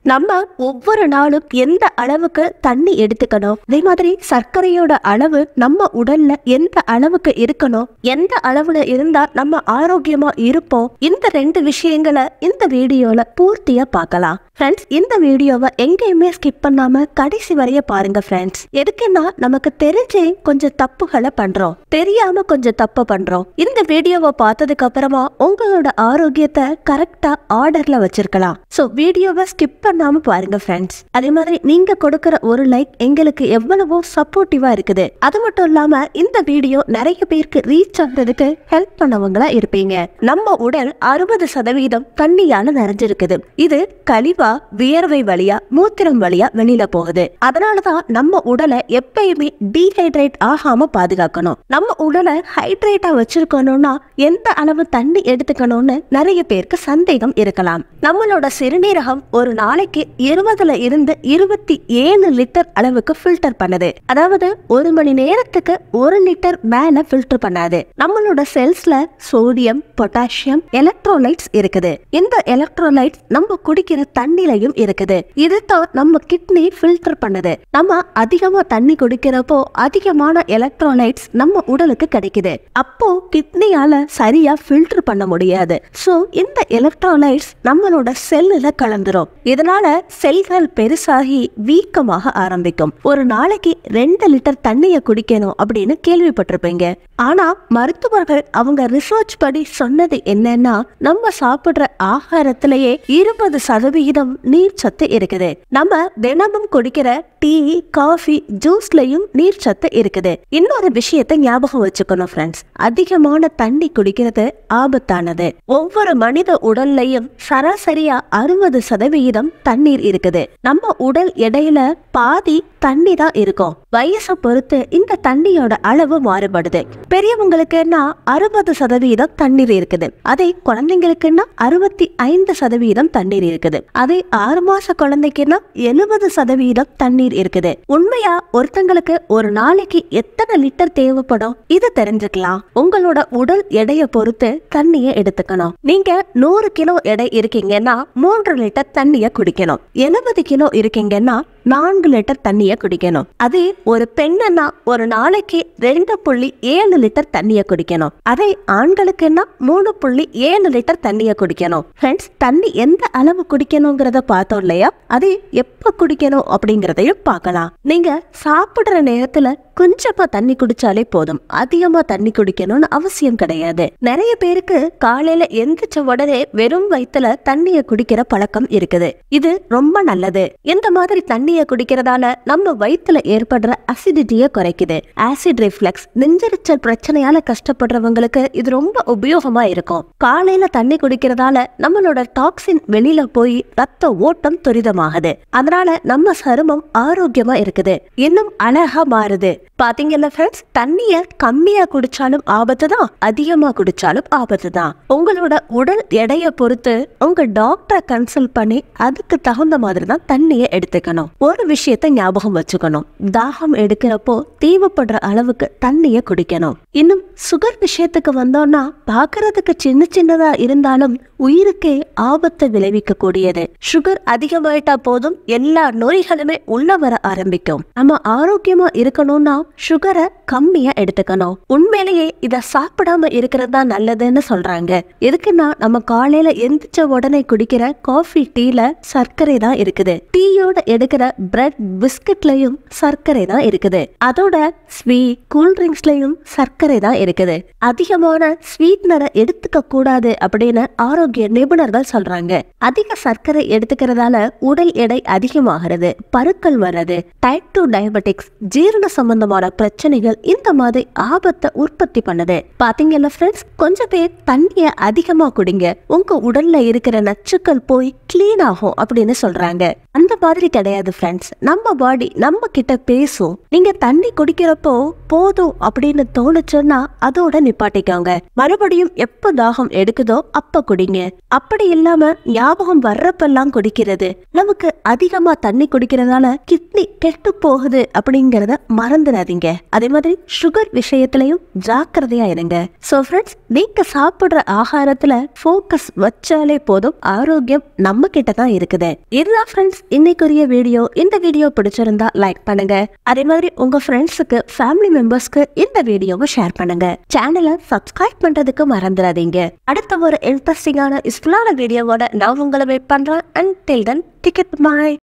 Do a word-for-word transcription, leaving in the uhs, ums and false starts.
நம்ம ஒவ்வொரு நாளும் எந்த அளவுக்கு தண்ணி எடுத்துக்கணும், அதே மாதிரி சர்க்கரையோட அளவு நம்ம உடல்ல எந்த அளவுக்கு இருக்கணும், எந்த அளவுல இருந்தா நம்ம ஆரோக்கியமா இருப்போம், இந்த ரெண்டு விஷயங்களை இந்த வீடியோல பூர்த்தியா பார்க்கலாம். ஃப்ரெண்ட்ஸ், இந்த வீடியோவை எங்கேயுமே ஸ்கிப் பண்ணாம கடைசி வரைய பாருங்க ஃப்ரெண்ட்ஸ். எதுக்குன்னா நமக்கு தெரிஞ்சே கொஞ்சம் தப்புகளை பண்றோம், தெரியாம கொஞ்சம் தப்பு பண்றோம். இந்த வீடியோவை பார்த்ததுக்கு அப்புறமா உங்களோட ஆரோக்கியத்தை கரெக்டா ஆர்டர்ல வச்சிருக்கலாம். சோ வீடியோவை ஸ்கிப் பண்ணாம பாருங்க ஃப்ரெண்ட்ஸ். அதே மாதிரி நீங்க கொடுக்கிற ஒரு லைக் எங்களுக்கு எவ்வளவோ சப்போர்ட்டிவா இருக்குது. அது மட்டும் இல்லாம இந்த வீடியோ நிறைய பேருக்கு ரீச் ஆகுறதுக்கு ஹெல்ப் பண்ணவங்களா இருப்பீங்க. நம்ம உடல் அறுபது சதவீதம் தண்ணியால நிறைஞ்சிருக்குது. இது கழிவா வியர்வை வழியா மூத்திரம் வழியா வெளியில போகுது. அதனாலதான் நம்ம உடலை எப்பயுமே டீஹைட்ரேட் ஆகாம பாதுகாக்கணும். நம்ம உடலை ஹைட்ரேட்டா வச்சிருக்கணும்னா எந்த அளவு தண்ணி எடுத்துக்கணும்னு நிறைய பேருக்கு சந்தேகம் இருக்கலாம். நம்மளோட சிறுநீரகம் ஒரு நாளைக்கு இருபதுல இருந்து இருபத்தி ஏழு லிட்டர் அளவுக்கு ஃபில்டர் பண்ணுது. அதாவது ஒரு மணி நேரத்துக்கு ஒரு லிட்டர் மேல ஃபில்டர் பண்ணாது. நம்மளோட செல்ஸ்ல சோடியம், பொட்டாசியம், எலக்ட்ரோலைட்ஸ் இருக்குது. இந்த எலக்ட்ரோலைட்ஸ் நம்ம குடிக்கிற தண்ணிலையும் இருக்குது. இதுதான் நம்ம கிட்னி ஃபில்டர் பண்ணுது. நம்ம அதிகமா தண்ணி குடிக்கிறப்போ அதிகமான எலக்ட்ரோலைட்ஸ் நம்ம உடலுக்கு கிடைக்குது. அப்போ கிட்னியால சரியா ஃபில்டர் பண்ண முடியாது. சோ இந்த எலக்ட்ரோலைட்ஸ் நம்மளோட செல்லுல கலந்துரும். இதனால செல்கள் பெருசாகி வீக்கமாக ஆரம்பிக்கும். ஒரு நாளைக்கு ரெண்டு லிட்டர் தண்ணிய குடிக்கணும் அப்படின்னு கேள்விப்பட்டிருப்பீங்க. ஆனா மருத்துவர்கள் அவங்க ரிசர்ச் படி சொன்னது என்னன்னா, நம்ம சாப்பிடுற ஆகாரத்திலேயே இருபது சதவீதம் நீர் சத்து இருக்குது. நம்ம தினமும் குடிக்கிற டீ, காஃபி, ஜூஸ்லயும் நீர் சத்து இருக்குது. இன்னொரு விஷயத்தை ஞாபகம் வச்சுக்கணும் ஃப்ரெண்ட்ஸ், அதிகமான தண்ணி குடிக்கிறது ஆபத்தானது. ஒவ்வொரு மனித உடல்லையும் சராசரியா அறுபது சதவீதம் தண்ணீர் இருக்குது. நம்ம உடல் எடையில பாதி தண்ணி தான் இருக்கும். வயசை பொறுத்து இந்த தண்ணியோட அளவு மாறுபடுது. பெரியவங்களுக்குன்னா அறுபது சதவீதம் தண்ணீர் இருக்குது. அதே குழந்தைங்களுக்குன்னா அறுபத்தி ஐந்து சதவீதம் தண்ணீர் இருக்குது. அதே ஆறு மாச குழந்தைக்குன்னா எழுபது சதவீதம் தண்ணீர் இருக்குது. உண்மையா ஒருத்தங்களுக்கு ஒரு நாளைக்கு எத்தனை லிட்டர் தேவைப்படும் இது தெரிஞ்சுக்கலாம். உங்களோட உடல் எடையை பொறுத்து தண்ணியை எடுத்துக்கணும். நீங்க நூறு கிலோ எடை இருக்கீங்கன்னா மூன்று லிட்டர் தண்ணிய குடிக்கணும். எழுபது கிலோ இருக்கீங்கன்னா நான்கு லிட்டர் தண்ணிய குடிக்கணும். அதே ஒரு பெண்ணா ஒரு நாளைக்கு ரெண்டு புள்ளி ஏழு லிட்டர் தண்ணிய குடிக்கணும். அதே ஆண்களுக்குன்னா மூணு புள்ளி ஏழு லிட்டர் தண்ணிய குடிக்கணும். ஃப்ரெண்ட்ஸ், தண்ணி எந்த அளவு குடிக்கணுங்கிறத பார்த்தோம் இல்லையா, அதே எப்ப குடிக்கணும் அப்படிங்கறதையும் பார்க்கலாம். நீங்க சாப்பிடுற நேரத்துல கொஞ்சமா தண்ணி குடிச்சாலே போதும். அதிகமா தண்ணி குடிக்கணும்னு அவசியம் கிடையாது. நிறைய பேருக்கு காலையில எந்திரிச்ச உடனே வெறும் வயிற்றுல தண்ணிய குடிக்கிற பழக்கம் இருக்குது. இது ரொம்ப நல்லது. இந்த மாதிரி தண்ணிய குடிக்கிறதால நம்ம வயிற்றுல ஏற்படுற அசிடிட்டிய குறைக்குது. ஆசிட் ரிஃப்ளெக்ஸ், நெஞ்செரிச்சல் பிரச்சனையால கஷ்டப்படுறவங்களுக்கு இது ரொம்ப உபயோகமா இருக்கும். காலையில தண்ணி குடிக்கிறதால நம்மளோட டாக்ஸின் வெளியில போய் ரத்த ஓட்டம் துரிதமாகுது. அதனால நம்ம சருமம் ஆரோக்கியமா இருக்குது, இன்னும் அழகா மாறுது. பாத்தீங்கல்ல ஃப்ரெண்ட்ஸ், தண்ணிய கம்மியா குடிச்சாலும் ஆபத்து தான், அதிகமா குடிச்சாலும் ஆபத்து தான். உங்களோட உடல் எடையை பொறுத்து உங்க டாக்டரை கன்சல்ட் பண்ணி அதுக்கு தகுந்த மாதிரி தான் தண்ணிய எடுத்துக்கணும். ஒரு விஷயத்த ஞாபகம் வச்சுக்கணும், தாகம் எடுக்கிறப்போ தேவைப்படுற அளவுக்கு தண்ணிய குடிக்கணும். இன்னும் சுகர் விஷயத்துக்கு வந்தோம்னா பாக்குறதுக்கு சின்ன சின்னதா இருந்தாலும் உயிருக்கே ஆபத்தை விளைவிக்க கூடியது. சுகர் அதிகமாயிட்டா போதும் எல்லா நோய்களுமே உள்ள வர ஆரம்பிக்கும். நம்ம ஆரோக்கியமா இருக்கணும்னா சுகரை கம்மியா எடுத்துக்கணும். உண்மையிலேயே இத சாப்பிடாம இருக்கிறது தான் நல்லதுன்னு சொல்றாங்க. எதுக்குன்னா நம்ம காலையில எந்திரிச்ச உடனே குடிக்கிற காஃபி, டீல சர்க்கரை தான் இருக்குது. டீயோட எடுக்கிற பிரெட், பிஸ்கட்லயும் சர்க்கரை தான் இருக்குது. அதோட ஸ்வீட், கூல்ட்ரிங்க்ஸ்லயும் சர்க்கரை தான் இருக்குது. அதிகமான ஸ்வீட்னரை எடுத்துக்க கூடாது அப்படின்னு ஆரோக்கிய நிபுணர்கள் சொல்றாங்க. அதிக சர்க்கரை எடுத்துக்கிறதால உடல் எடை அதிகமாகிறது, பருக்கள் வர்றது, டைப் டூ டயபெட்டிக்ஸ், ஜீரண சம்பந்தமான பிரச்சனைகள் இந்த மாதிரி ஆபத்தை உற்பத்தி பண்ணுது. பாத்தீங்கல்ல ஃப்ரெண்ட்ஸ், கொஞ்சம் பேர் தண்ணிய அதிகமா குடிங்க, உங்க உடல்ல இருக்கிற நச்சுக்கள் போய் கிளீன் ஆகும் அப்படின்னு சொல்றாங்க. அந்த மாதிரி கிடையாது ஃப்ரெண்ட்ஸ். நம்ம பாடி நம்ம கிட்ட பேசும். நீங்க தண்ணி குடிக்கிறப்போ போதும் அப்படின்னு தோணுச்சுன்னா அதோட நிப்பாட்டிக்கோங்க. மறுபடியும் எப்ப தாகம் எடுக்குதோ அப்ப குடிங்க. குடிக்காதீங்க. அப்படி இல்லாம ஞாபகம் வர்றப்பெல்லாம் குடிக்கிறது, நமக்கு அதிகமா தண்ணி குடிக்கிறதால கிட்னி கெட்டு போகுது அப்படிங்கறத மறந்துடாதீங்க. அதே மாதிரி சுகர் விஷயத்திலையும் ஜாக்கிரதையா இருங்க. சோ ஃப்ரெண்ட்ஸ், நீங்க சாப்பிடுற ஆகாரத்துல போக்கஸ் வச்சாலே போதும், ஆரோக்கியம் நம்ம கிட்ட தான் இருக்குது. இதுதான் ஃப்ரெண்ட்ஸ் இன்னைக்குரிய வீடியோ. இந்த வீடியோ பிடிச்சிருந்தா லைக் பண்ணுங்க. அதே மாதிரி உங்க ஃப்ரெண்ட்ஸுக்கு, ஃபேமிலி மெம்பர்ஸ்க்கு இந்த வீடியோவை ஷேர் பண்ணுங்க. சேனலை சப்ஸ்கிரைப் பண்றதுக்கு மறந்துடாதீங்க. அடுத்த ஒரு இன்ட்ரெஸ்டிங்கான யூஸ்ஃபுல்லான வீடியோவோட நான் உங்களை வெயிட் பண்றேன். Until then, take it bye.